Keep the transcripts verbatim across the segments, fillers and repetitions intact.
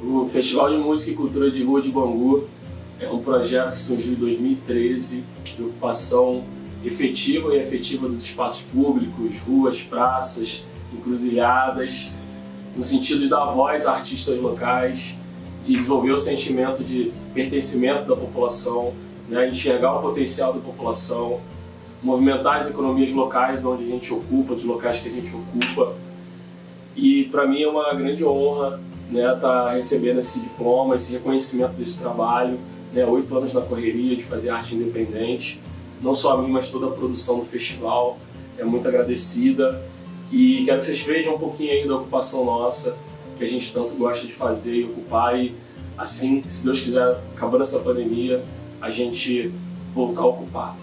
O Festival de Música e Cultura de Rua de Bangu é um projeto que surgiu em dois mil e treze de ocupação efetiva e efetiva dos espaços públicos, ruas, praças, encruzilhadas, no sentido de dar voz a artistas locais, de desenvolver o sentimento de pertencimento da população, né, enxergar o potencial da população, movimentar as economias locais onde a gente ocupa, dos locais que a gente ocupa. E para mim é uma grande honra, né, estar recebendo esse diploma, esse reconhecimento desse trabalho, né, oito anos na correria de fazer arte independente, não só a mim, mas toda a produção do festival é muito agradecida. E quero que vocês vejam um pouquinho aí da ocupação nossa, que a gente tanto gosta de fazer e ocupar, e assim, se Deus quiser, acabando essa pandemia, a gente voltar a ocupar.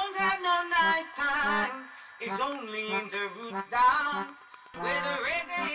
It's only in the roots dance where the reggae